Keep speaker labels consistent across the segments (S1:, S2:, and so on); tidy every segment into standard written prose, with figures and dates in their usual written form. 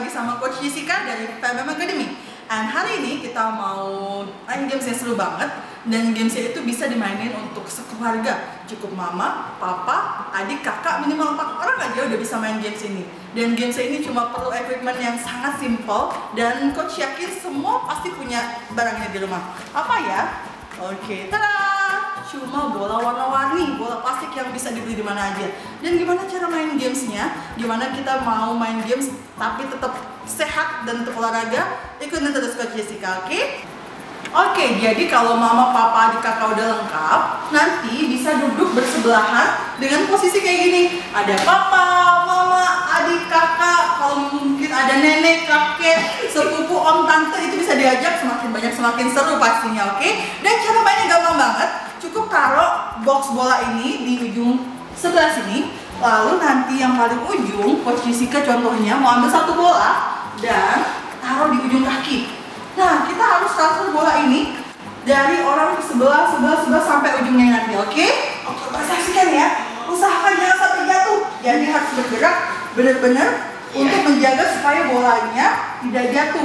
S1: sama Coach Jessica dari FEBEM Academy. And hari ini kita mau main games yang seru banget. Dan gamesnya itu bisa dimainin untuk sekeluarga. Cukup mama, papa, adik, kakak, minimal 4 orang aja udah bisa main games ini. Dan games ini cuma perlu equipment yang sangat simple. Dan Coach yakin semua pasti punya barangnya di rumah. Apa ya? Oke, tada! Cuma bola warna-warni, bola plastik yang bisa dibeli di mana aja. Dan gimana cara main gamesnya? Gimana kita mau main games tapi tetap sehat dan untuk olahraga? Ikutin terus Coach Jessica, oke? Oke, jadi kalau mama, papa, adik, kakak udah lengkap, nanti bisa duduk bersebelahan dengan posisi kayak gini. Ada papa, mama, adik, kakak, kalau mungkin ada nenek, kakek, sepupu, om, tante, itu bisa diajak, semakin banyak semakin seru pastinya, oke? Dan cara mainnya gampang banget, cukup taruh box bola ini di ujung sebelah sini, lalu nanti yang paling ujung, Coach Jessica contohnya mau ambil satu bola dan taruh di ujung kaki. Nah, kita harus transfer bola ini dari orang ke sebelah sampai ujungnya nanti, oke? Oke, saksikan ya. Usahakan jangan sampai jatuh. Jadi harus bergerak benar-benar untuk menjaga supaya bolanya tidak jatuh.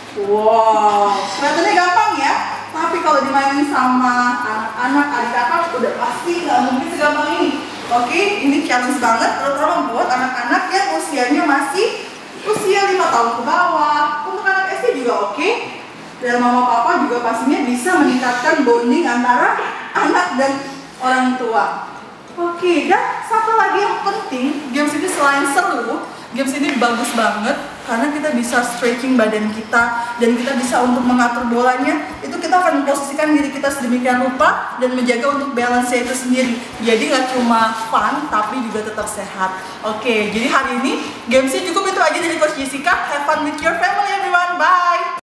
S1: Wow, kelihatannya gampang ya. Tapi kalau dimainin sama anak-anak, adik kakak, udah pasti nggak mungkin segampang ini. Oke, ini challenge banget, terutama buat anak-anak yang usianya masih usia 5 tahun ke bawah. Untuk anak SD juga oke. Dan mama papa juga pastinya bisa meningkatkan bonding antara anak dan orang tua. Oke, dan satu lagi yang penting, games ini selain seru, games ini bagus banget karena kita bisa stretching badan kita dan kita bisa untuk mengatur bolanya. Itu kita akan memposisikan diri kita sedemikian rupa dan menjaga untuk balance itu sendiri. Jadi nggak cuma fun tapi juga tetap sehat. Oke, jadi hari ini gamesnya cukup itu aja dari Coach Jessica. Have fun with your family.